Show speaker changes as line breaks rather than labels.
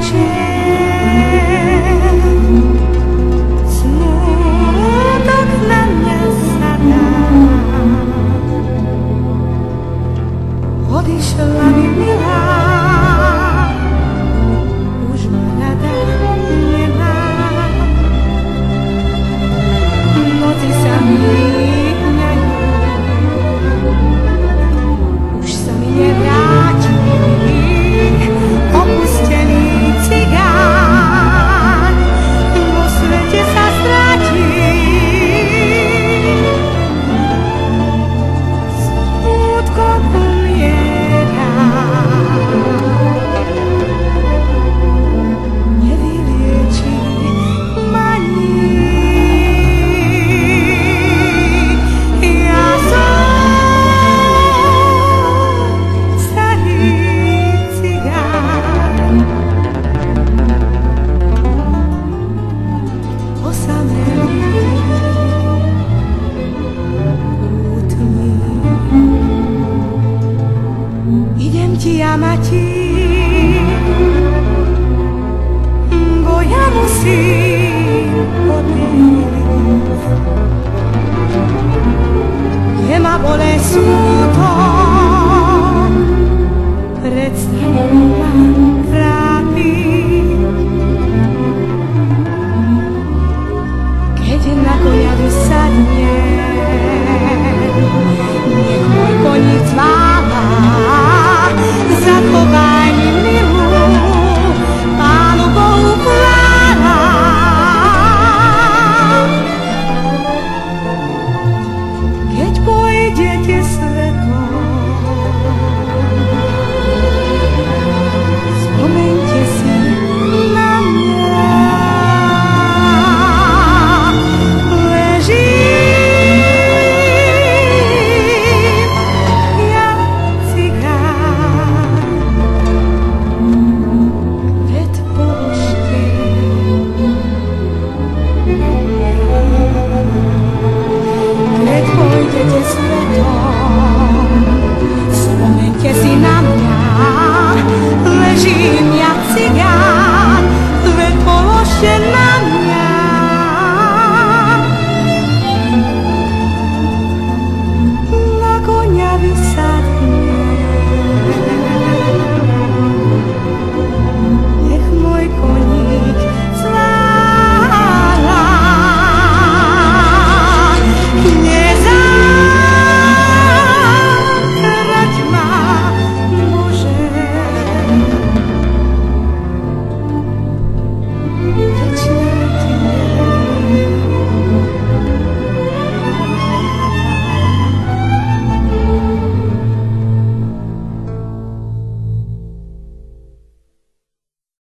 Smutok na mňa sadá. Odišla mi milá, už ma rada nemá. Noci sa míňajú, už sa mi nevráti. Opustený cigán vo svete sa stratí. Smutkom umiera, nevylieči ma nik. Ja som starý cigán, osamelý, útmy. Idem ti amati, bo ja musím odísť. Je ma bolé smútok, predstavujem.